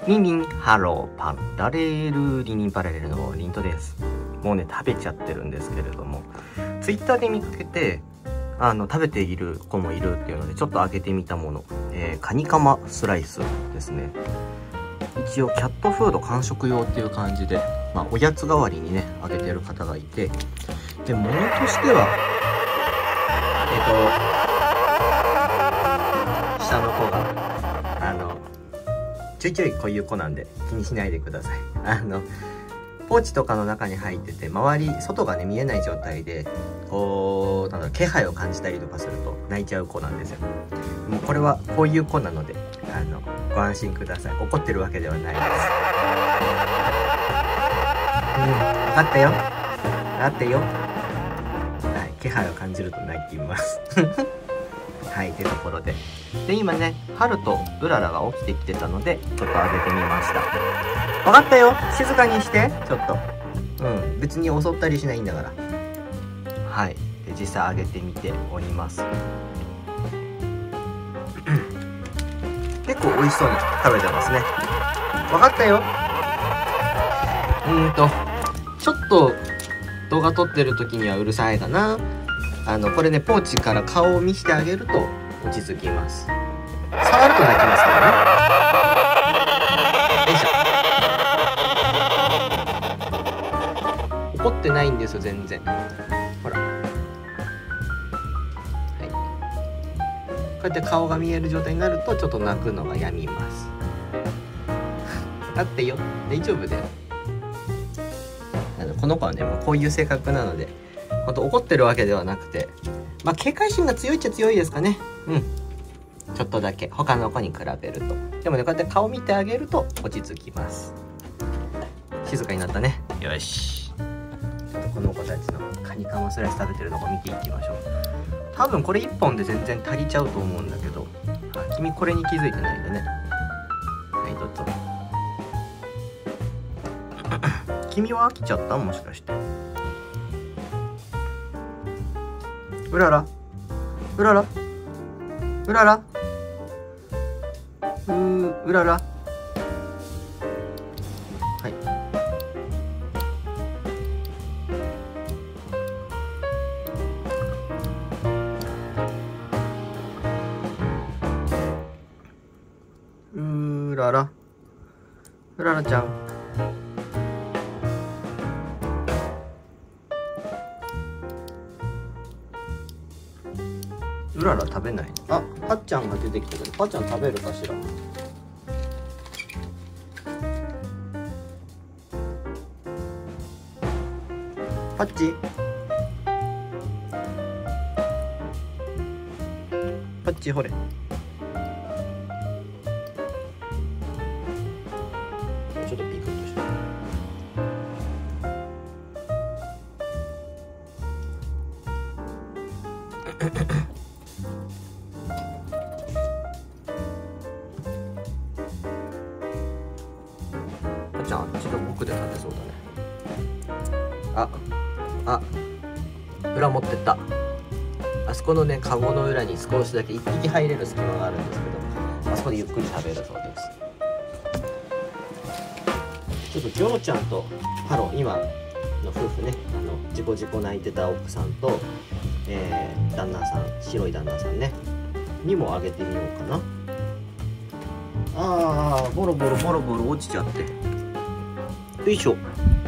リンリンハローパンダレールリンリンパラレルのリントです。もうね食べちゃってるんですけれども、ツイッターで見かけて食べている子もいるっていうのでちょっと開けてみたもの、カニカマスライスですね。一応キャットフード完食用っていう感じで、おやつ代わりにねあげてる方がいて、で物としては下の子がちょいちょいこういう子なんで気にしないでください。ポーチとかの中に入ってて周り外がね見えない状態でこう気配を感じたりとかすると泣いちゃう子なんですよ。もうこれはこういう子なのでご安心ください。怒ってるわけではないです。分かったよ、分かったよ。はい、気配を感じると泣いていますはいってところで今ね春とうららが起きてきてたのでちょっとあげてみました。分かったよ、静かにしてちょっと。別に襲ったりしないんだから。はい、で実際あげてみております結構美味しそうに食べてますね。分かったよ。ちょっと動画撮ってる時にはうるさいかな。これねポーチから顔を見せてあげると落ち着きます。触ると泣きますからね。よいしょ。怒ってないんですよ全然。ほら、はい、こうやって顔が見える状態になるとちょっと泣くのがやみますだってよ、大丈夫だよ。この子はねもうこういう性格なのでほんと怒ってるわけではなくて、警戒心が強いっちゃ強いですかね。ちょっとだけ他の子に比べると。でもねこうやって顔見てあげると落ち着きます。静かになったね。よし、ちょっとこの子たちのカニカマスライス食べてるのを見ていきましょう。多分これ1本で全然足りちゃうと思うんだけど、君これに気づいてないんだね。はい、どうぞ君は飽きちゃった？もしかして。うららうららうららうらら。はい、うららうららちゃん。うらら食べない。パッちゃんが出てきたけど、パッちゃん食べるかしら。パッチ、パッチほれ。ちょっとピクッとしてパッちゃんあっちの奥で食べそうだね。裏持ってった。あそこのねカゴの裏に少しだけ1匹入れる隙間があるんですけど、あそこでゆっくり食べるそうです。ちょっとジョロちゃんとハロ今の夫婦ね、ジコジコ泣いてた奥さんと、旦那さん、白い旦那さんねにもあげてみようかな。ボロボロボロボロ落ちちゃって、よいしょ。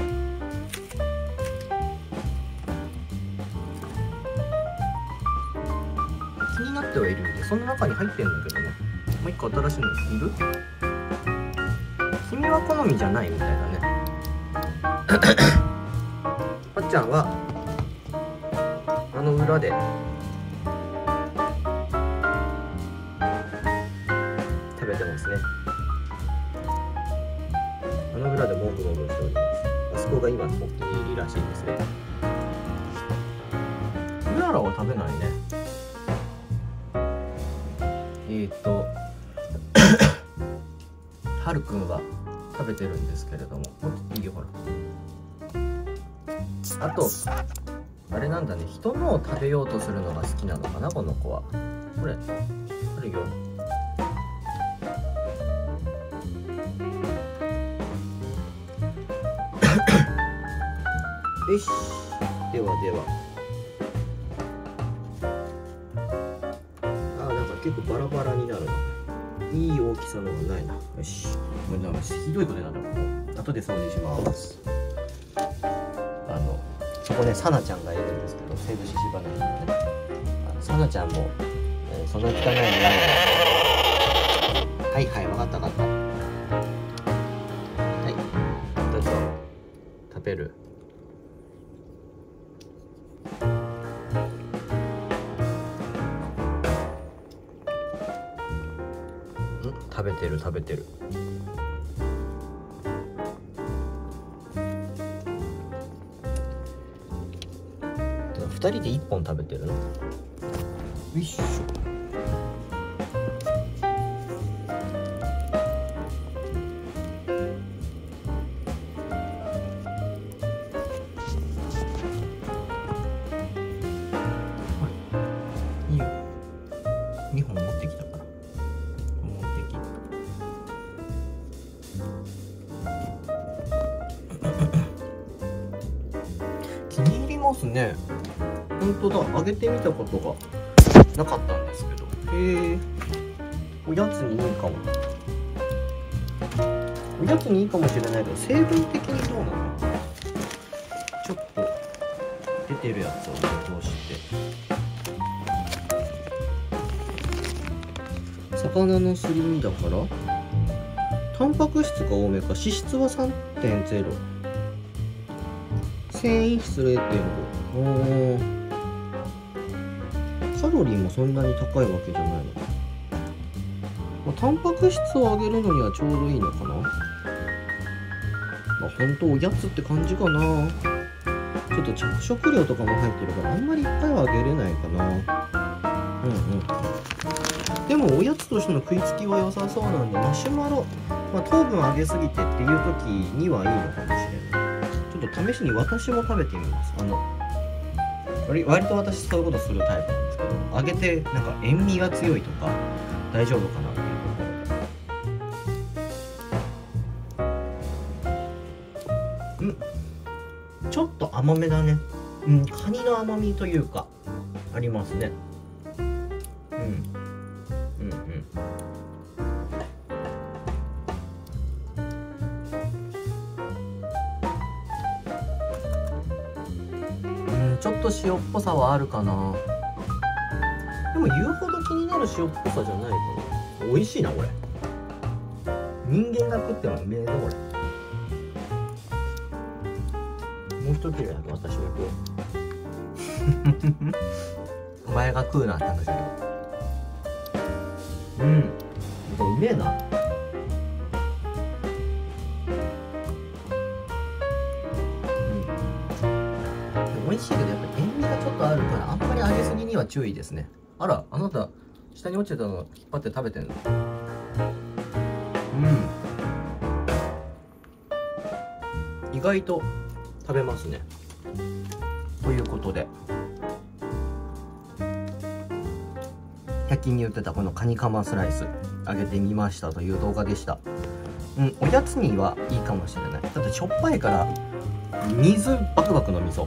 気になってはいるんで、その中に入ってるんだけどね。もう一個新しいのいる？君は好みじゃないみたいだねパッちゃんは裏で食べてますね。裏でもぐもぐしております。あそこが今お気に入りらしいですね。うららは食べないね。はるくんは食べてるんですけれども、いいよほら。あとあれなんだね、人のを食べようとするのが好きなのかな、この子は。これあるよ。 よし。ではでは。なんか結構バラバラになるな。いい大きさのがないな。よし。これなんかひどいことになった。後で掃除します。そこね、サナちゃんがいるんですけど、西武獅子花にね。サナちゃんも、その汚いの嫌なの。はいはい、わかったわかった。はい。どうぞ。食べる。食べてる食べてる。2人で1本食べてるの。よいしょ。いいよ。2本持ってきたから。持ってきた。気に入りますね。本当だ、揚げてみたことがなかったんですけど。へえ、おやつにいいかも。おやつにいいかもしれないけど、成分的にどうなの？ちょっと出てるやつを落として。魚のすり身だからタンパク質が多めか。脂質は 3.0、 繊維質 0.5。カロリーもそんなに高いわけじゃないのか。タンパク質を上げるのにはちょうどいいのかな。ほんとおやつって感じかな。ちょっと着色料とかも入ってるからあんまりいっぱいはあげれないかな。でもおやつとしての食いつきは良さそうなんで、マシュマロ、糖分上げすぎてっていう時にはいいのかもしれない。ちょっと試しに私も食べてみます。割と私そういうことするタイプなんですけど、揚げてなんか塩味が強いとか大丈夫かなっていうところで。ちょっと甘めだね。カニの甘みというかありますね。ちょっと塩っぽさはあるかな。でも言うほど気になる塩っぽさじゃないかな。美味しいなこれ。人間が食ってもうめえぞこれ。もう一切れだけ私も食おう。お前が食うなって話だけど。これうめえな。美味しいけどやっぱり塩味がちょっとあるからあんまり揚げすぎには注意ですね。あら、あなた下に落ちてたの引っ張って食べてんの？意外と食べますね。ということで100均に売ってたこのカニカマスライス揚げてみましたという動画でした。おやつにはいいかもしれない。だってしょっぱいから水バクバクの味噌。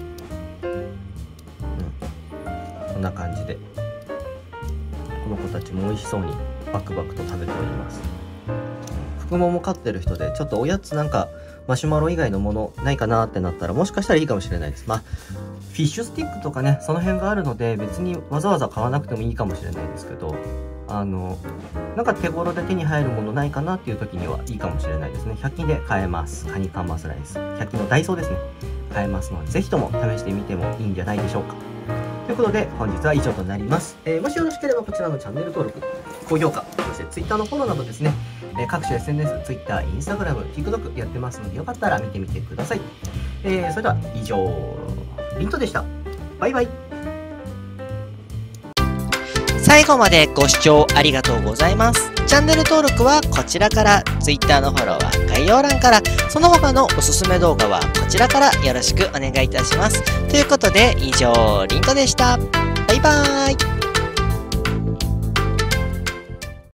こんな感じでこの子たちも美味しそうにバクバクと食べております。福桃飼ってる人でちょっとおやつなんかマシュマロ以外のものないかなってなったらもしかしたらいいかもしれないです。フィッシュスティックとかね、その辺があるので別にわざわざ買わなくてもいいかもしれないですけど、なんか手頃で手に入るものないかなっていう時にはいいかもしれないですね。100均で買えます。カニカマスライス。100均のダイソーですね。買えますので、ぜひとも試してみてもいいんじゃないでしょうか。ということで、本日は以上となります。もしよろしければこちらのチャンネル登録、高評価、そして Twitter のフォローなどですね、各種 SNS、Twitter、Instagram、TikTok やってますので、よかったら見てみてください。それでは以上、リントでした。バイバイ。 最後までご視聴ありがとうございます。チャンネル登録はこちらから、Twitter のフォローは概要欄から、その他のおすすめ動画はこちらからよろしくお願いいたします。ということで以上、リントでした。バイバーイ。